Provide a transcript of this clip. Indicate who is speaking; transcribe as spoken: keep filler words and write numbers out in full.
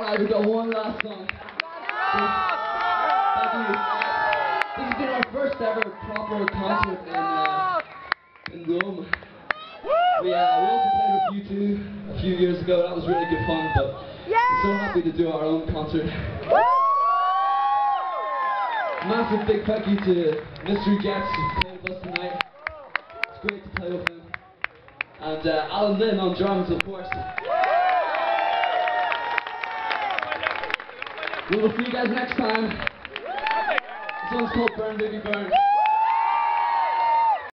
Speaker 1: Alright, we've got one last song. So, thank you. This has been our first ever proper concert in, uh, in Rome. We, uh, we also played with U two a few years ago. That was really good fun, but I'm so happy to do our own concert. Massive big thank you to Mystery Jets who played with us tonight. It's great to play with him. And uh, Alan Lynn on drums, of course. We will see you guys next time. This one's called Burn Baby Burn.